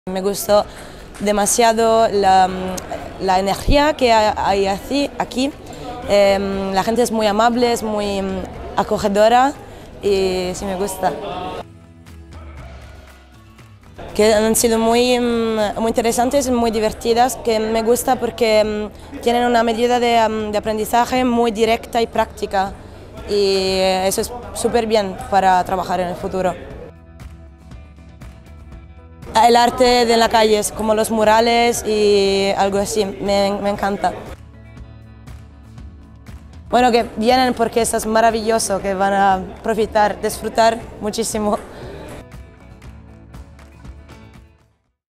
Me gustó demasiado la energía que hay aquí. La gente es muy amable, es muy acogedora y sí me gusta. Que han sido muy interesantes y muy divertidas, que me gusta porque tienen una medida de aprendizaje muy directa y práctica y eso es súper bien para trabajar en el futuro. El arte de la calle, como los murales y algo así, me encanta. Bueno, que vienen porque eso es maravilloso, que van a disfrutar muchísimo.